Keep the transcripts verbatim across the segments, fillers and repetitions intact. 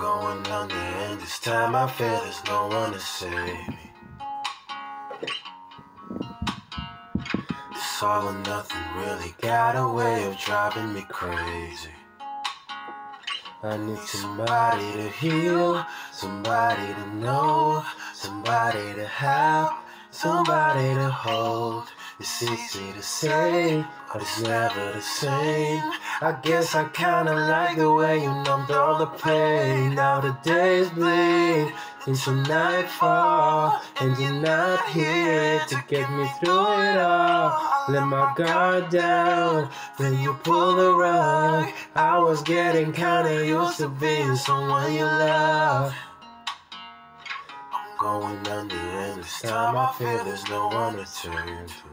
going under, and this time I feel there's no one to save me. This all or nothing really got a way of driving me crazy. I need somebody to heal, somebody to know, somebody to have, somebody to hold. It's easy to say, but it's never the same. I guess I kinda like the way you numbed all the pain. Now the days bleed into nightfall, and you're not here to get me through it all. Let my guard down, then you pull the rug. I was getting kinda used to being someone you love. I'm going under, and this time I feel there's no one to turn to.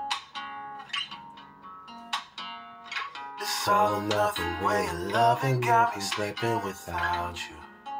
This all or nothing way of loving got me sleeping without you.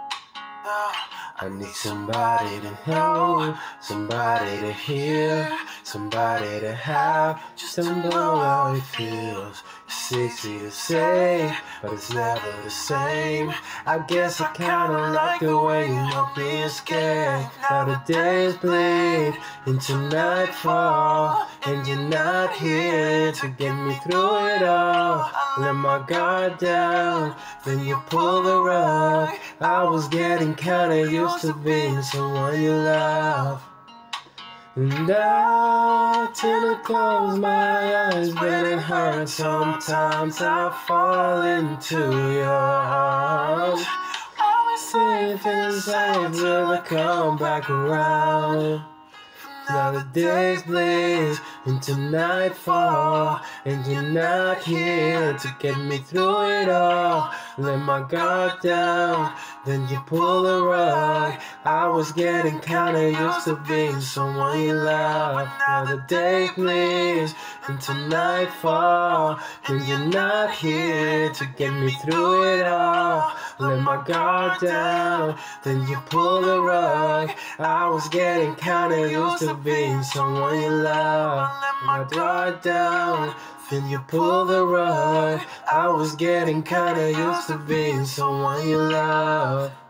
I need somebody to know, somebody to hear, somebody to have, just to know how it feels. It's easy to say, but it's never the same. I guess I kinda like the way you not being scared. Now the days bleed into nightfall, and you're not here to get me through it all. Let my guard down, then you pull the rug. I was getting kinda used to being someone you love. And I tend to close my eyes, but it hurts. Sometimes I fall into your arms. Safe and safe till I come back around. Now the days bleed into nightfall, and you're not here to get me through it all. Let my guard down, then you pull the rug. I was getting kinda used to being someone you love. Now the day bleeds into nightfall, and you're not here to get me through it all. Let my guard down, then you pull the rug. I was getting kinda used to being someone you love. Let my guard down, then you pull the rug. I was getting kinda used to being someone you love.